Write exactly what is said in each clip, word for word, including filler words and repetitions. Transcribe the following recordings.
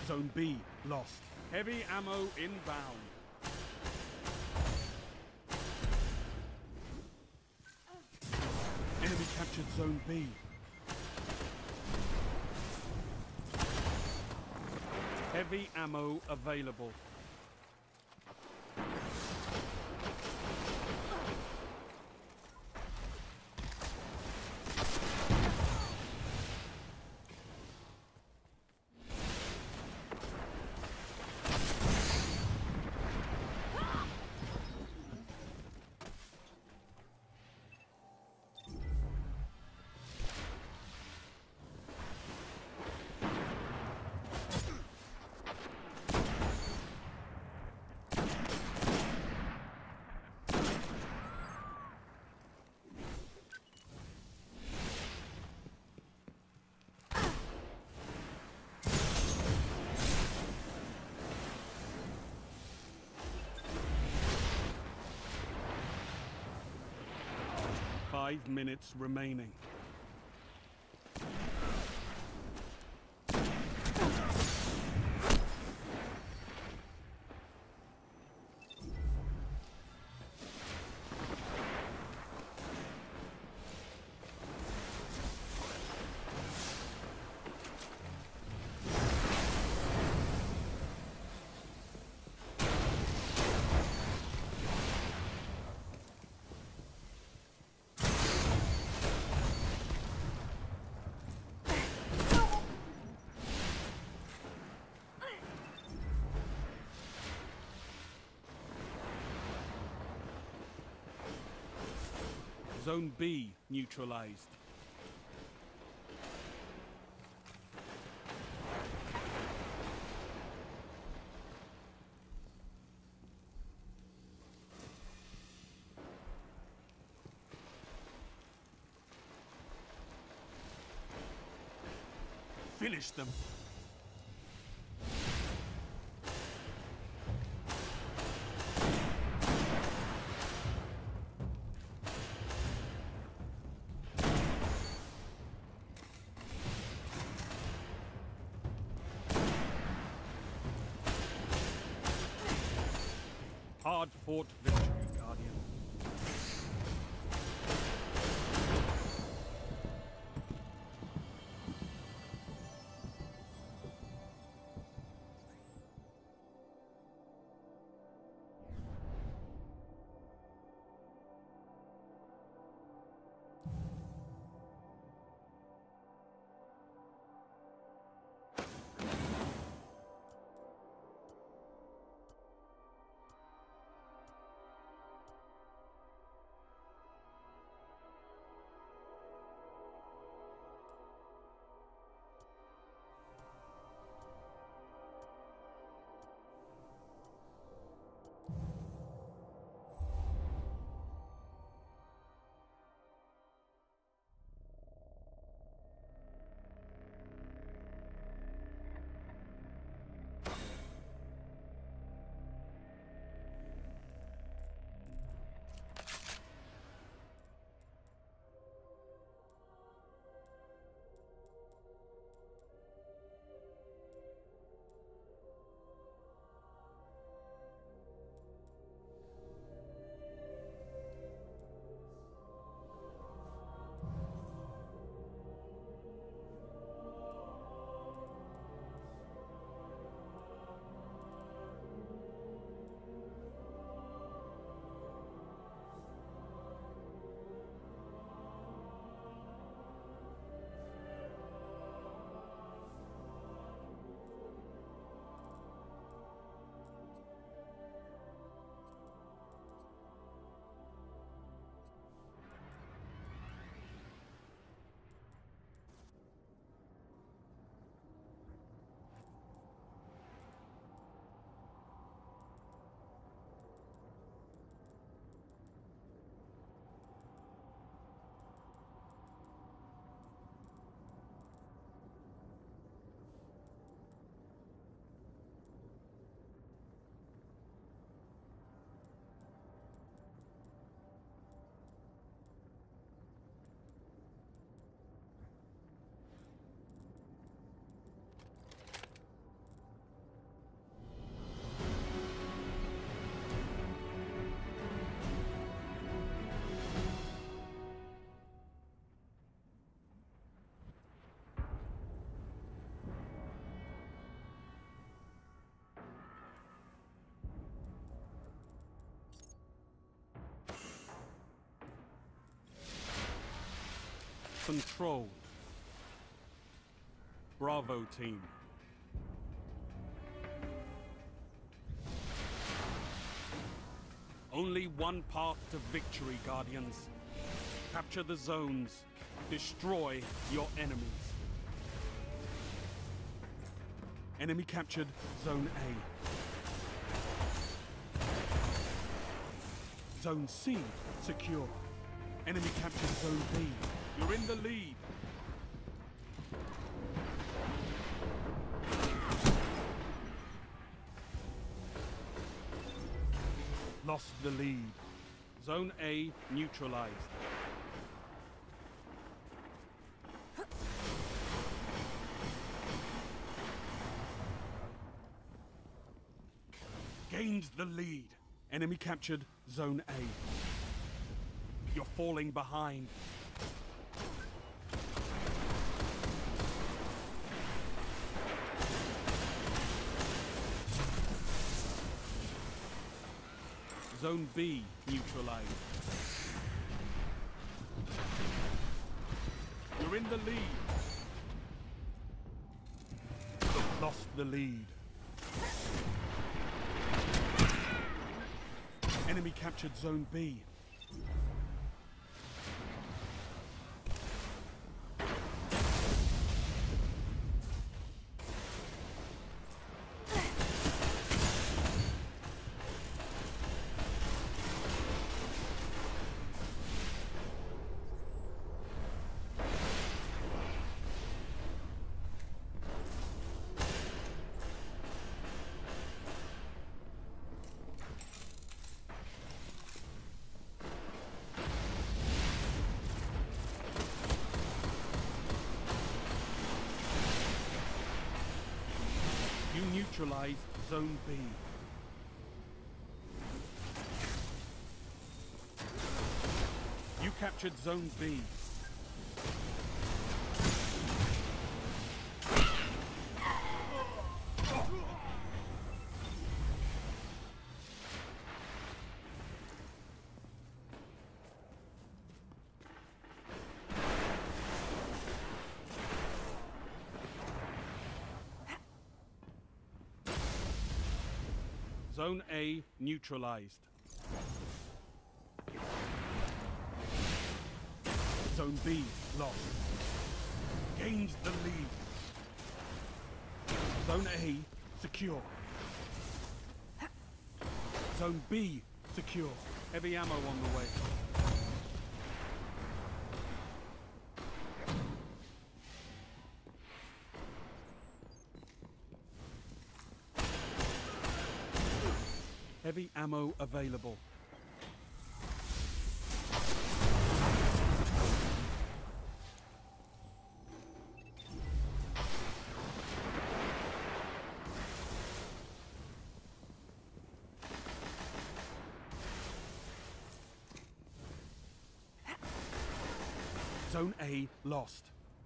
Zone B lost. Heavy ammo inbound. Enemy captured Zone B. Heavy ammo available. Five minutes remaining. Zone B neutralized. Finish them. Hard-fought victory, Guardian. control. Bravo team. Only one path to victory, Guardians. Capture the zones. Destroy your enemies. Enemy captured Zone A. Zone C secure. Enemy captured Zone B. You're in the lead. Lost the lead. Zone A neutralized. Gained the lead. Enemy captured Zone A. You're falling behind. Zone B neutralized. You're in the lead. Lost the lead. Enemy captured Zone B. You neutralized Zone B. You captured Zone B. Zone A neutralized. Zone B lost. Gained the lead. Zone A secure. Zone B secure. Heavy ammo on the way. Heavy ammo available. Zone A lost.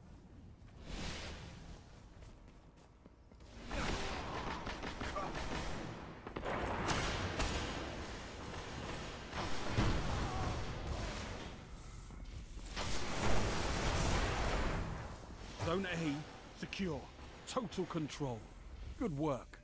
Zone A secure. Total control. Good work.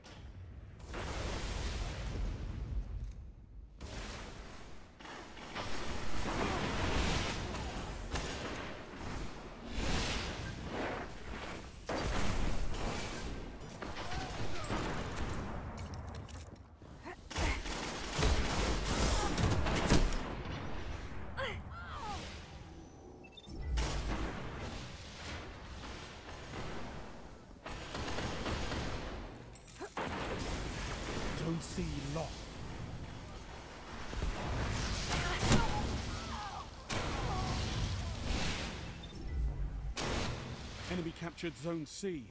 Zone C lost. Enemy captured Zone C.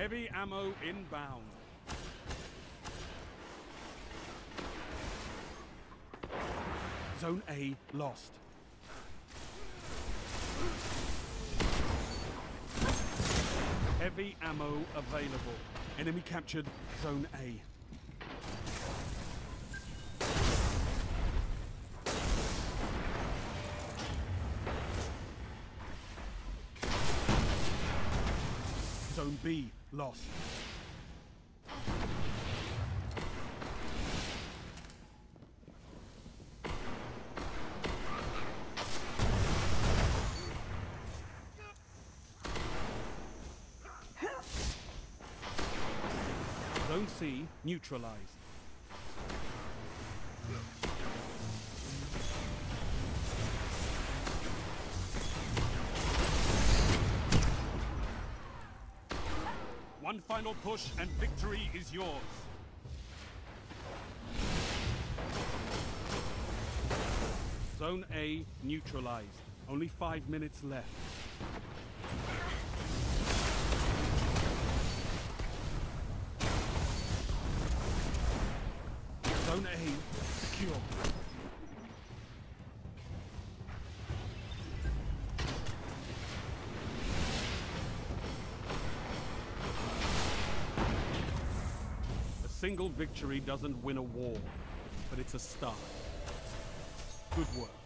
Heavy ammo inbound. Zone A lost. Heavy ammo available. Enemy captured Zone A. Zone B lost. Zone C neutralized. One final push and victory is yours. Zone A neutralized. Only five minutes left. Zone A secure. A single victory doesn't win a war, but it's a start. Good work.